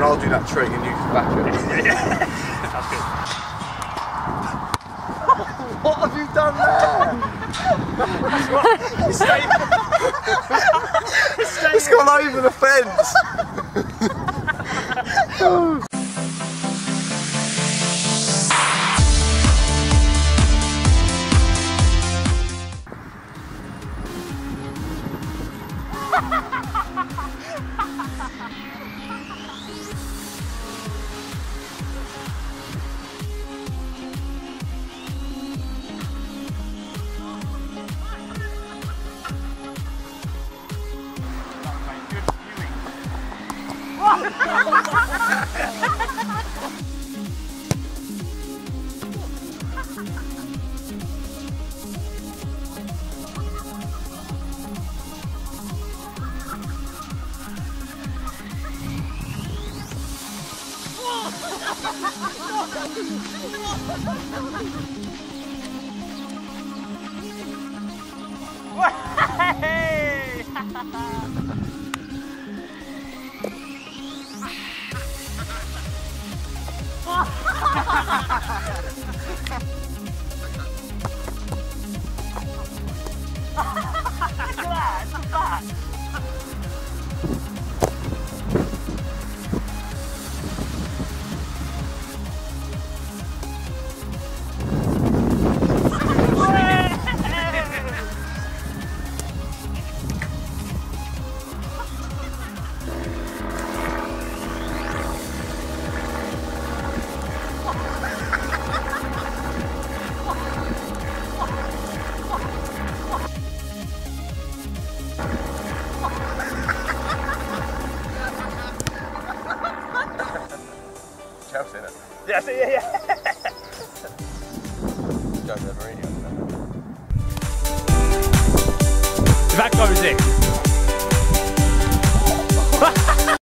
then I'll do that trick and you can back it. Yeah. That's good. What have you done there? It's gone over the fence. Yeah, so yeah. If that goes in.